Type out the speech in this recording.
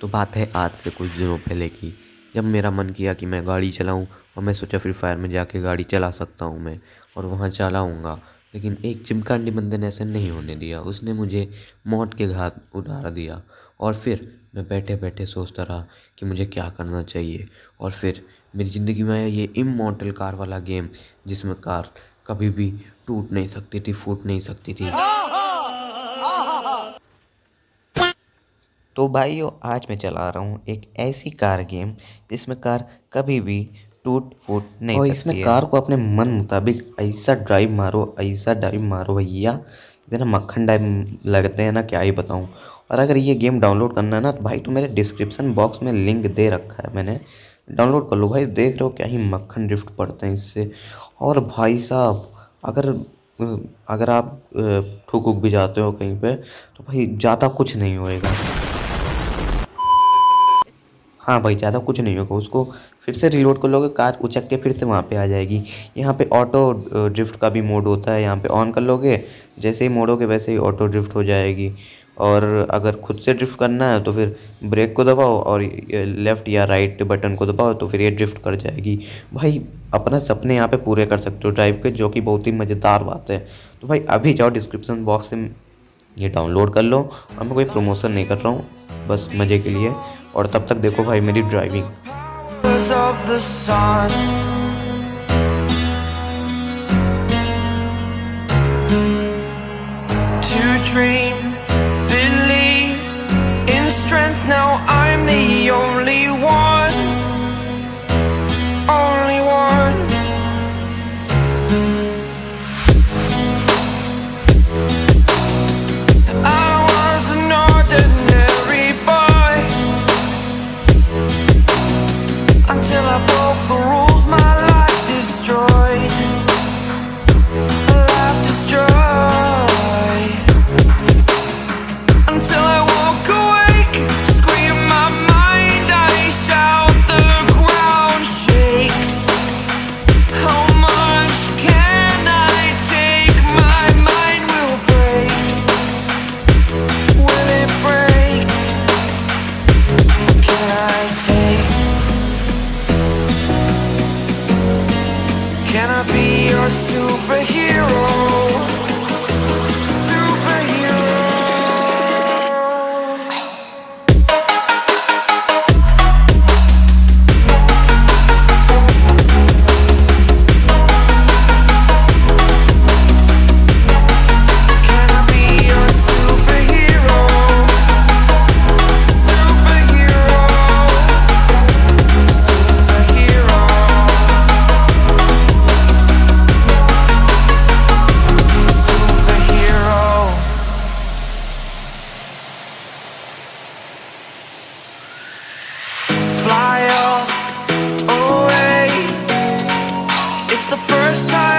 तो बात है आज से कुछ दिनों पहले की, जब मेरा मन किया कि मैं गाड़ी चलाऊं और मैं सोचा फ्री फायर में जाके गाड़ी चला सकता हूं मैं, और वहां चलाऊंगा। लेकिन एक चिमकांडी बंदे ने ऐसे नहीं होने दिया। उसने मुझे मौत के घाट उतार दिया। और फिर मैं बैठे बैठे सोचता रहा कि मुझे क्या करना चाहिए। और फिर मेरी ज़िंदगी में आया ये इमॉर्टल कार वाला गेम, जिसमें कार कभी भी टूट नहीं सकती थी, फूट नहीं सकती थी। तो भाइयों, आज मैं चला रहा हूँ एक ऐसी कार गेम जिसमें कार कभी भी टूट फूट नहीं और सकती इसमें है। कार को अपने मन मुताबिक ऐसा ड्राइव मारो भैया, इतना मक्खन ड्राइव लगते हैं ना, क्या ही बताऊँ। और अगर ये गेम डाउनलोड करना है ना तो भाई, तो मेरे डिस्क्रिप्शन बॉक्स में लिंक दे रखा है मैंने, डाउनलोड कर लो भाई। देख रहे हो क्या ही मक्खन ड्रिफ्ट पड़ते हैं इससे। और भाई साहब, अगर अगर आप ठुक उक भी जाते हो कहीं पे तो भाई ज़्यादा कुछ नहीं होएगा। हाँ भाई, ज़्यादा कुछ नहीं होगा। उसको फिर से रिलोड कर लोगे, कार उचक के फिर से वहाँ पे आ जाएगी। यहाँ पे ऑटो ड्रिफ्ट का भी मोड होता है, यहाँ पे ऑन कर लोगे, जैसे ही मोड़ोगे वैसे ही ऑटो ड्रिफ्ट हो जाएगी। और अगर खुद से ड्रिफ्ट करना है तो फिर ब्रेक को दबाओ और लेफ़्ट या राइट बटन को दबाओ तो फिर ये ड्रिफ्ट कर जाएगी। भाई अपना सपने यहाँ पे पूरे कर सकते हो ड्राइव के, जो कि बहुत ही मज़ेदार बात है। तो भाई अभी जाओ डिस्क्रिप्शन बॉक्स से ये डाउनलोड कर लो। और मैं कोई प्रमोशन नहीं कर रहा हूँ, बस मज़े के लिए। और तब तक देखो भाई मेरी driving. of the sun, to dream, believe in strength. Now I'm the only one, only one. I was an ordinary boy until I broke the rules, my life destroyed. Life destroyed. Until I woke awake, scream my mind, I shout, the ground shakes. How much can I take? My mind will break. Will it break? Can I take? Can I be your superhero? Superhero. Can I be your superhero? Superhero. Superhero. Superhero. Fly away. It's the first time